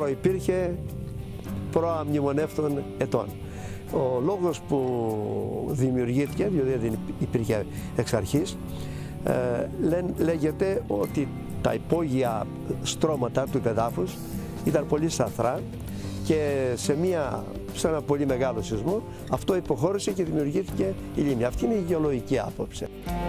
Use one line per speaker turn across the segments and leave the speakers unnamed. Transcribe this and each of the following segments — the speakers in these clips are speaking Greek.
προϋπήρχε προαμνημονεύτων ετών. Ο λόγος που δημιουργήθηκε, διότι δεν υπήρχε εξ αρχής, λέγεται ότι τα υπόγεια στρώματα του εδάφους ήταν πολύ σαθρά και σε ένα πολύ μεγάλο σεισμό αυτό υποχώρησε και δημιουργήθηκε η λίμνη. Αυτή είναι η γεωλογική άποψη.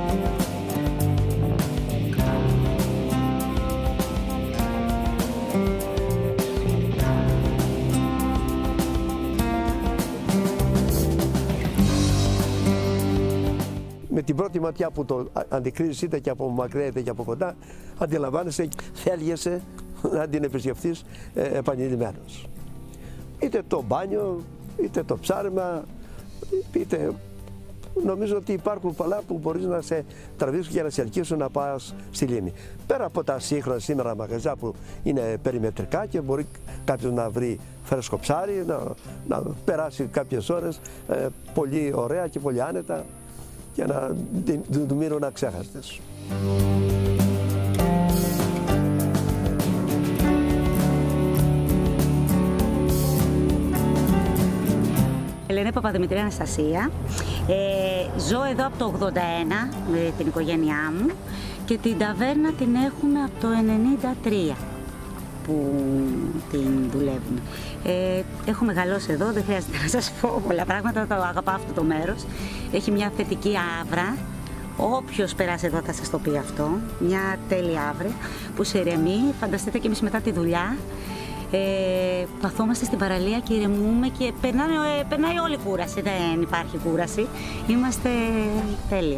Με την πρώτη ματιά που το αντικρίζεις είτε και από μακριά είτε και από κοντά, αντιλαμβάνεσαι, θέλγεσαι να την επισκεφθείς επανειλημμένος. Είτε το μπάνιο, είτε το ψάρεμα, είτε... Νομίζω ότι υπάρχουν πολλά που μπορείς να σε τραβήξουν και να σε ελκύσουν να πας στη λίμνη. Πέρα από τα σύγχρονα σήμερα μαγαζιά που είναι περιμετρικά και μπορεί κάποιος να βρει φρέσκο ψάρι, να περάσει κάποιες ώρες πολύ ωραία και πολύ άνετα και να του μείνουν αξέχαστες.
Ελένη Παπαδημητρή Αναστασία. Ζω εδώ από το 81 με την οικογένειά μου και την ταβέρνα την έχουμε από το 93 που την δουλεύουμε. Έχω μεγαλώσει εδώ, δεν χρειάζεται να σας πω πολλά πράγματα, το αγαπάω αυτό το μέρος. Έχει μια θετική άβρα, όποιος περάσει εδώ θα σας το πει αυτό. Μια τέλεια άβρα που σε ηρεμεί, φανταστείτε και εμείς μετά τη δουλειά. Παθόμαστε στην παραλία και ηρεμούμε και περνάει όλη η κούραση, δεν υπάρχει κούραση, είμαστε τέλεια.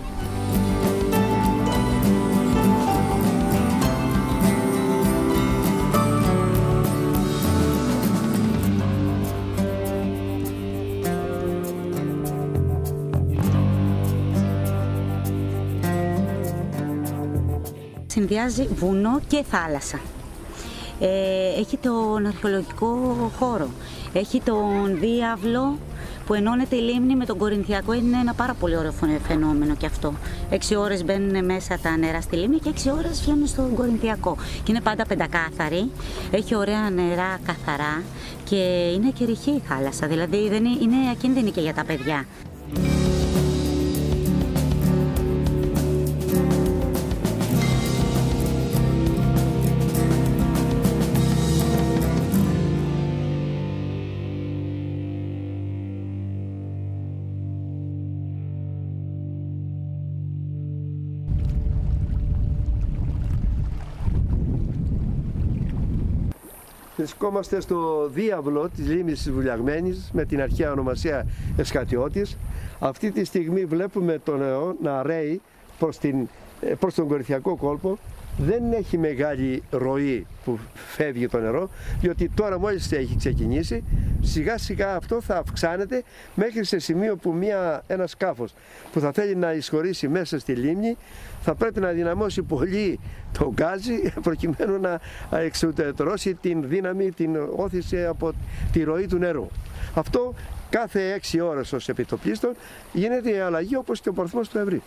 Συνδυάζει βουνό και θάλασσα. Έχει τον αρχαιολογικό χώρο, έχει τον διάβλο που ενώνεται η λίμνη με τον Κορινθιακό. Είναι ένα πάρα πολύ ωραίο φαινόμενο και αυτό. 6 ώρες μπαίνουν μέσα τα νερά στη λίμνη και 6 ώρες βγαίνουν στον Κορινθιακό. Και είναι πάντα πεντακάθαρη, έχει ωραία νερά καθαρά και είναι και ρηχή η θάλασσα, δηλαδή είναι ακίνδυνη και για τα παιδιά.
Βρισκόμαστε στο διάβλο της λίμνης της Βουλιαγμένης με την αρχαία ονομασία Εσχατιώτης. Αυτή τη στιγμή βλέπουμε το νερό να ρέει προς τον Κορινθιακό κόλπο. Δεν έχει μεγάλη ροή που φεύγει το νερό, διότι τώρα μόλις έχει ξεκινήσει, σιγά σιγά αυτό θα αυξάνεται μέχρι σε σημείο που ένα σκάφος που θα θέλει να εισχωρήσει μέσα στη λίμνη θα πρέπει να δυναμώσει πολύ το γκάζι προκειμένου να εξουδετερώσει την δύναμη, την όθηση από τη ροή του νερού. Αυτό κάθε 6 ώρες ως επιτοπλίστων γίνεται η αλλαγή όπως και ο πορθμός του Ευρύ.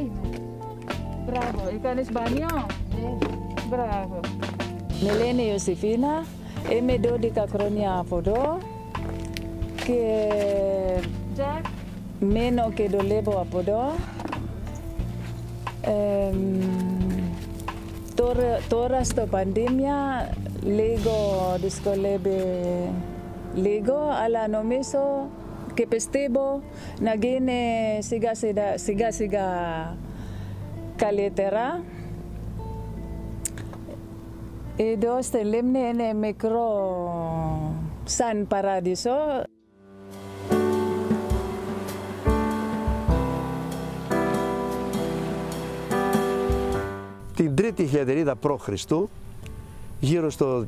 είμαι. Μπράβο, έκανες μπάνιο? Μπράβο. Με λένε Ιωσήφινα, είμαι 12 χρόνια από εδώ και μένω και δουλεύω από εδώ. Τώρα στο πανδημία λίγο δυσκολεύει λίγο, αλλά νομίζω και πιστεύω να γίνει σιγά σιγά καλύτερα. Εδώ στη λίμνη είναι μικρό σαν παράδεισο.
Την τρίτη χιλιαετία π.Χ., γύρω στο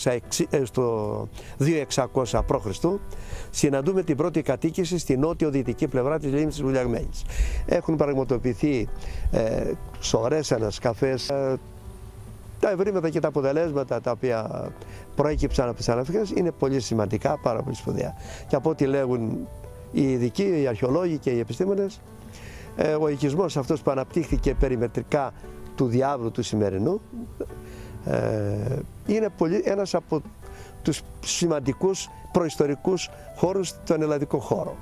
2600 π.Χ., συναντούμε την πρώτη κατοίκηση στη νότιο-δυτική πλευρά της λίμνης της Βουλιαγμένης. Έχουν πραγματοποιηθεί σωρές ανασκαφές. Τα ευρήματα και τα αποτελέσματα τα οποία προέκυψαν από τις ανασκαφές είναι πολύ σημαντικά, πάρα πολύ σπουδαία. Και από ό,τι λέγουν οι ειδικοί, οι αρχαιολόγοι και οι επιστήμονες, ο οικισμός αυτός που αναπτύχθηκε περιμετρικά του διάβλου του σημερινού είναι ένας από τους σημαντικούς προϊστορικούς χώρους στον ελλαδικό χώρο.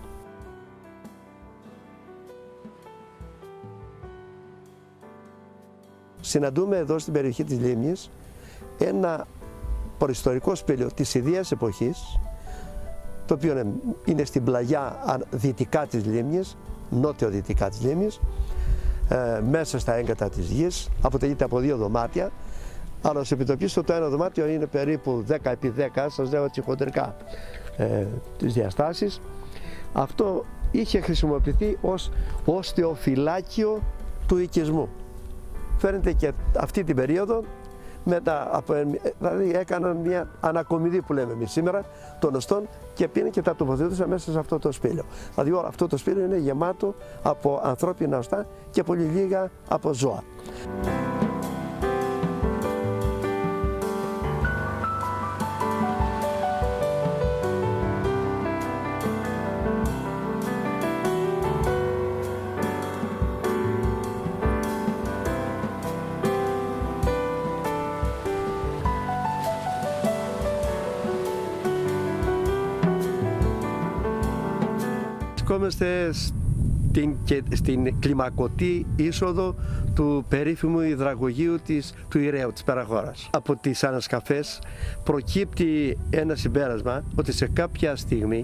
Συναντούμε εδώ στην περιοχή της λίμνης ένα προϊστορικό σπήλαιο της ιδίας εποχής, το οποίο είναι στην πλαγιά δυτικά της λίμνης, νότιο-δυτικά της λίμνης, μέσα στα έγκατα της γης, αποτελείται από 2 δωμάτια, αλλά σε επιτοπίσω το ένα δωμάτιο είναι περίπου 10 επί 10, σας λέω έτσι χοντρικά τις διαστάσεις. Αυτό είχε χρησιμοποιηθεί ως οστεοφυλάκιο του οικισμού. Φαίνεται και αυτή την περίοδο, δηλαδή έκαναν μια ανακομιδή που λέμε εμείς σήμερα των οστών και πήγαινε και τα τοποθετούσαν μέσα σε αυτό το σπήλαιο. Δηλαδή αυτό το σπήλαιο είναι γεμάτο από ανθρώπινα οστά και πολύ λίγα από ζώα. Βρισκόμαστε στην κλιμακωτή είσοδο του περίφημου υδραγωγείου του Ηρέου, της Περαχώρας. Από τις ανασκαφές προκύπτει ένα συμπέρασμα ότι σε κάποια στιγμή,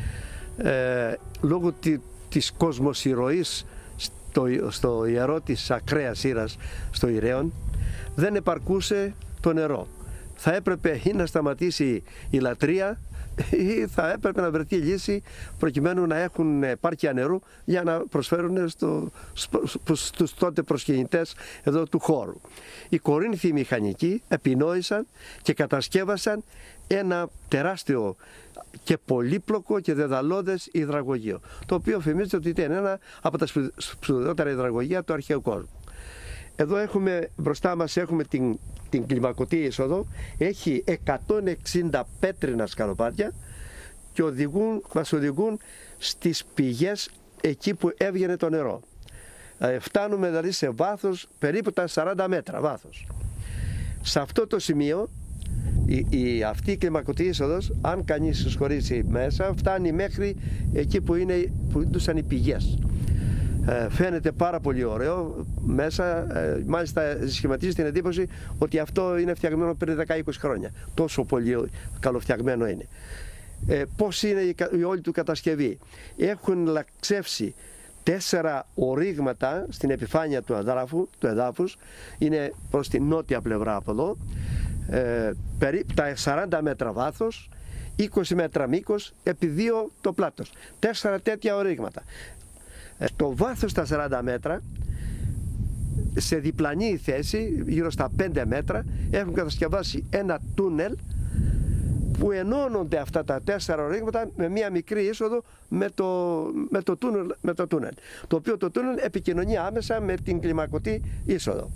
λόγω της κοσμοσυρωής στο ιερό της ακραίας Ήρας, στο Ηρέον, δεν επαρκούσε το νερό. Θα έπρεπε ή να σταματήσει η λατρεία ή θα έπρεπε να βρεθεί λύση προκειμένου να έχουν επάρκεια νερού για να προσφέρουν στους τότε προσκυνητές εδώ του χώρου. Οι Κορίνθιοι μηχανικοί επινόησαν και κατασκεύασαν ένα τεράστιο και πολύπλοκο και δεδαλώδες υδραγωγείο, το οποίο φημίζεται ότι ήταν ένα από τα σπουδαιότερα υδραγωγεία του αρχαίου κόσμου. Εδώ μπροστά μας έχουμε την κλιμακωτή είσοδο, έχει 160 πέτρινα σκαλοπάτια και μας οδηγούν στις πηγές εκεί που έβγαινε το νερό. Φτάνουμε δηλαδή σε βάθος περίπου τα 40 μέτρα βάθος. Σε αυτό το σημείο αυτή η κλιμακωτή είσοδος, αν κανείς συσχωρήσει μέσα, φτάνει μέχρι εκεί που ήταν οι πηγές. Φαίνεται πάρα πολύ ωραίο μέσα, μάλιστα σχηματίζει την εντύπωση ότι αυτό είναι φτιαγμένο πριν 10-20 χρόνια. Τόσο πολύ καλοφτιαγμένο είναι. Πώς είναι η όλη του κατασκευή? Έχουν λαξεύσει 4 ορίγματα στην επιφάνεια του εδάφους, είναι προς την νότια πλευρά από εδώ, τα 40 μέτρα βάθος, 20 μέτρα μήκος, επί 2 το πλάτος. 4 τέτοια ορίγματα. Το βάθος στα 40 μέτρα, σε διπλανή θέση, γύρω στα 5 μέτρα, έχουν κατασκευάσει ένα τούνελ που ενώνονται αυτά τα 4 ορίγματα με μία μικρή είσοδο με το τούνελ, το οποίο το τούνελ επικοινωνεί άμεσα με την κλιμακωτή είσοδο.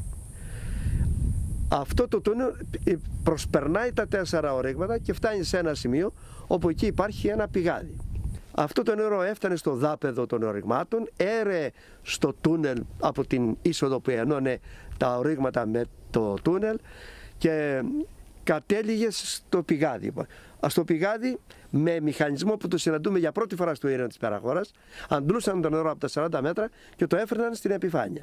Αυτό το τούνελ προσπερνάει τα 4 ορίγματα και φτάνει σε ένα σημείο όπου εκεί υπάρχει ένα πηγάδι. Αυτό το νερό έφτανε στο δάπεδο των ορυγμάτων, έρεε στο τούνελ από την είσοδο που ενώνε τα ορύγματα με το τούνελ και κατέληγε στο πηγάδι. Στο πηγάδι, με μηχανισμό που το συναντούμε για πρώτη φορά στο ήρεο της Περαγόρας, αντλούσαν το νερό από τα 40 μέτρα και το έφερναν στην επιφάνεια.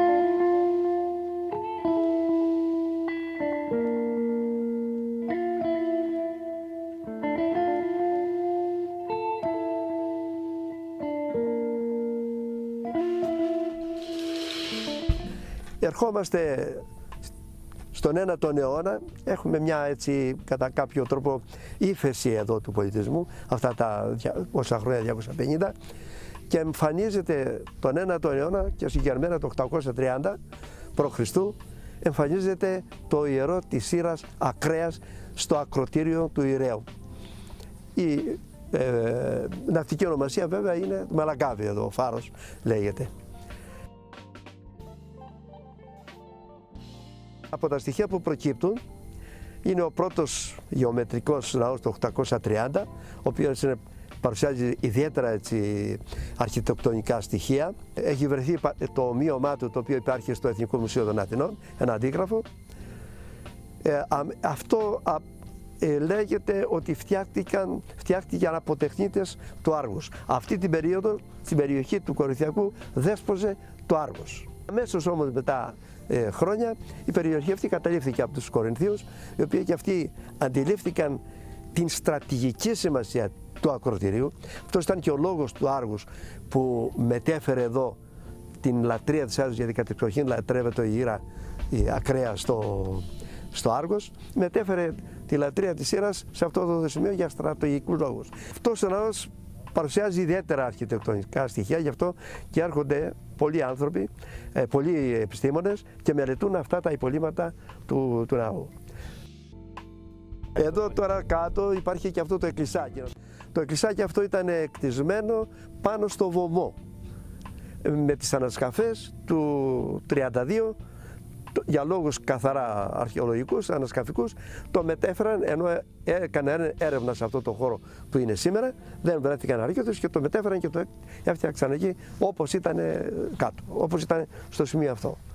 Ερχόμαστε στον 9ο αιώνα, έχουμε μια έτσι κατά κάποιο τρόπο ύφεση εδώ του πολιτισμού, αυτά τα πόσα χρόνια, 250, και εμφανίζεται τον 9ο αιώνα και συγκεκριμένα το 830 π.Χ. εμφανίζεται το ιερό της Σύρας Ακρέας στο ακροτήριο του Ηρέου. Η ναυτική ονομασία βέβαια είναι Μαλαγκάβη, εδώ ο φάρος λέγεται. Από τα στοιχεία που προκύπτουν είναι ο πρώτος γεωμετρικός ναός το 830, ο οποίος παρουσιάζει ιδιαίτερα αρχιτεκτονικά στοιχεία. Έχει βρεθεί το ομοίωμά του, το οποίο υπάρχει στο Εθνικό Μουσείο των Αθηνών, ένα αντίγραφο. Αυτό λέγεται ότι φτιάχτηκαν από τεχνίτες του Άργους. Αυτή την περίοδο, στην περιοχή του Κορινθιακού, δέσποζε το Άργος. Αμέσως όμως μετά χρόνια η περιοχή αυτή καταλήφθηκε από τους Κορινθίους, οι οποίοι και αυτοί αντιλήφθηκαν την στρατηγική σημασία του ακροτηρίου. Αυτός ήταν και ο λόγος του Άργους που μετέφερε εδώ την λατρεία της Άργους, γιατί κατεξοχήν λατρεύεται η Ήρα η Ακραία στο Άργος. Μετέφερε τη λατρεία της Ήρας σε αυτό το σημείο για στρατηγικούς λόγους. Αυτός ο ναός παρουσιάζει ιδιαίτερα αρχιτεκτονικά στοιχεία, γι' αυτό και έρχονται πολλοί άνθρωποι, πολλοί επιστήμονες και μελετούν αυτά τα υπολείμματα του ναού. Εδώ τώρα κάτω υπάρχει και αυτό το εκκλησάκι. Το εκκλησάκι αυτό ήταν κτισμένο πάνω στο βωμό. Με τις ανασκαφές του 32, για λόγους καθαρά αρχαιολογικούς, ανασκαφικούς, το μετέφεραν, ενώ έκανε έρευνα σε αυτό το χώρο που είναι σήμερα, δεν βρέθηκαν αρκετούς και το μετέφεραν και το έφτιαξαν εκεί όπως ήταν κάτω, όπως ήταν στο σημείο αυτό.